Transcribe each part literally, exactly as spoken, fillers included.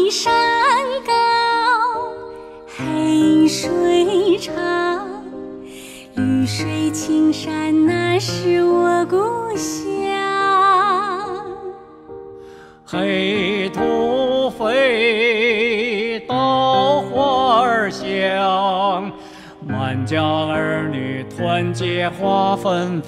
山高，黑水长，绿水青山那是我故乡。 黑土飞，稻花儿香，满家儿女团结花芬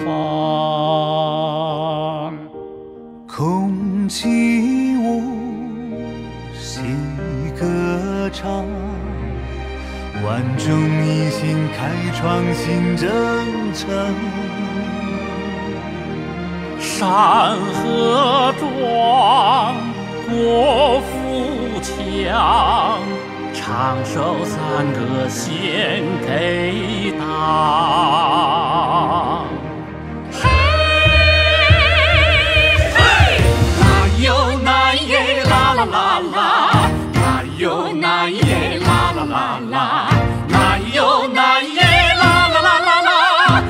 芳。 空气无细歌唱，万众一心开创新征程。 山河壮，国富强，唱首赞歌献给党。嘿，嘿，哪有哪耶啦啦啦啦，哪有哪耶啦啦啦啦，哪有哪耶啦啦啦啦啦。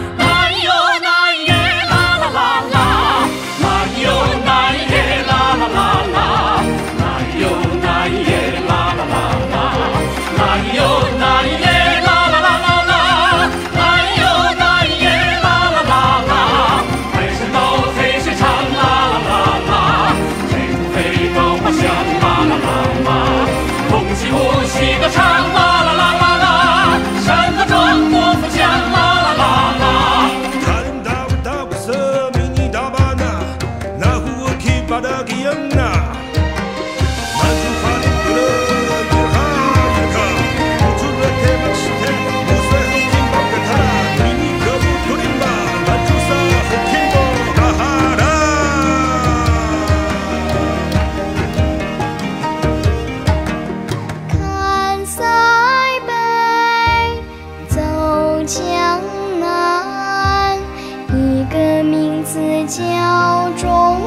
叫中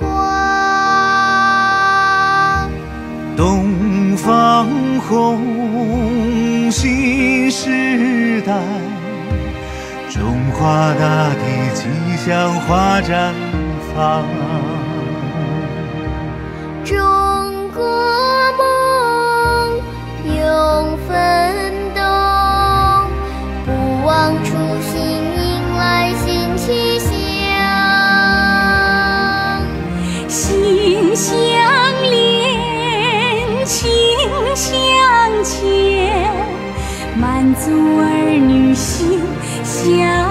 华， 东方红，新时代，中华大地吉祥花绽放。 中国梦永奋斗，不忘初心，迎来新气象。 心相连，情相牵，满足儿女心相